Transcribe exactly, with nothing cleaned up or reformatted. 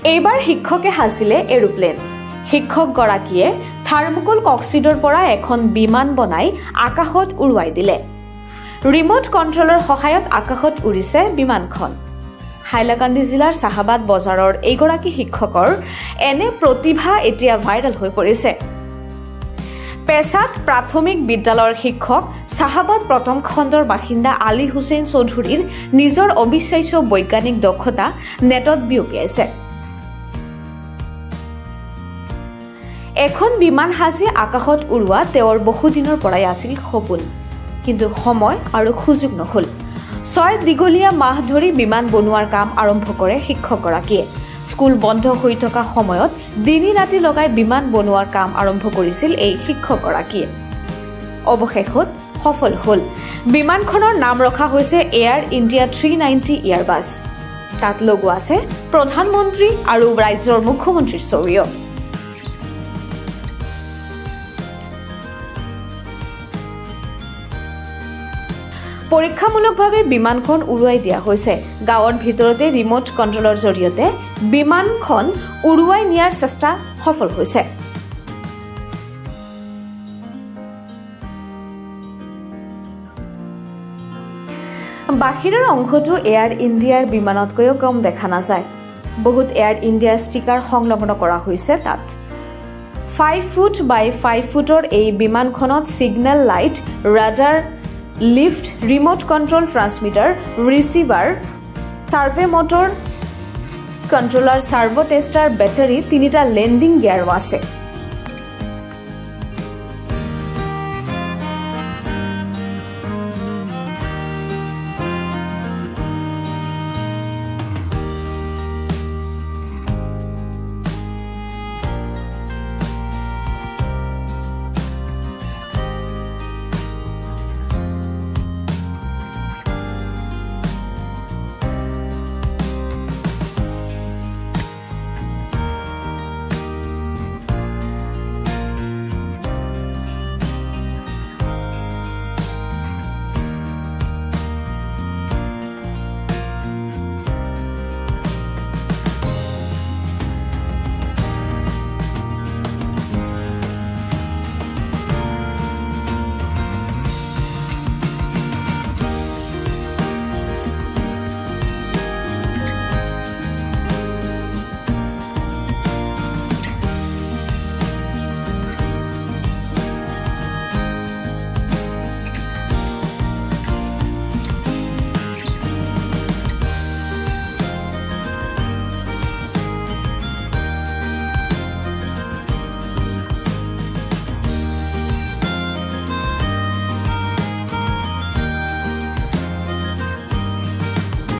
এইবাৰ শিক্ষকে সাজিলে এৰোপ্লেন শিক্ষকগৰাকীয়ে থাৰ্মোকল কক্সিডৰ পৰা এখন বিমান বনাই আকাশত উৰুৱাই দিলে ৰিমোট কণ্ট্ৰলৰ সহায়ত আকাশত উৰিছে বিমানখন হাইলাকান্দি জিলাৰ সাহাবাদ বজাৰৰ এইগৰাকী শিক্ষকৰ এনে প্ৰতিভা এতিয়া ভাইৰেল হৈ পৰিছে পেছাত প্ৰাথমিক বিদ্যালয়ৰ শিক্ষক সাহাবাদ প্ৰথম খণ্ডৰ বাসিন্দা আলী হুছেইন চৌধুৰীৰ নিজৰ অবিশ্বাস্য বৈজ্ঞানিক দক্ষতা নেটত বিয়পিয়াইছে এখন বিমান সাজি আকাশত উৰুৱা তেওঁৰ বহুদিনৰ পৰাই আছিল সপোন কিন্তু সময় আৰু সুযোগ নহল ছয় দীঘলীয়া মাহ ধৰি বিমান বনোৱাৰ কাম আৰম্ভ কৰে শিক্ষকগৰাকীয়ে স্কুল বন্ধ হৈ থকা সময়ত দিনি ৰাতি লগাই বিমান বনোৱাৰ কাম আৰম্ভ কৰিছিল এই শিক্ষকগৰাকীয়ে অৱশেষত সফল হ'ল বিমানখনৰ নাম ৰখা হৈছে Air India three ninety airbus তাত লগোৱা আছে প্ৰধানমন্ত্ৰী আৰু ৰাজ্যৰ মুখ্যমন্ত্ৰীৰ ছবিও পৰীক্ষামূলকভাৱে বিমানখন উৰুৱাই দিয়া হৈছে গাঁৱৰ ভিতৰতে ৰিমোট কণ্ট্ৰলৰ জৰিয়তে বিমানখন উৰুৱাই নিয়াৰ চেষ্টা সফল হৈছে বাহিৰৰ অংশটো এয়াৰ ইণ্ডিয়াৰ বিমানতকৈও কম দেখা নাযায় বহুত এয়াৰ ইণ্ডিয়া ষ্টিকাৰ সংলগ্ন কৰা হৈছে তাত ফাইভ ফুট বাই ফাইভ ফুটৰ এই বিমানখনত signal light radar lift remote control transmitter receiver servo motor controller servo tester battery তিনিটা লেণ্ডিং গিয়াৰো আছে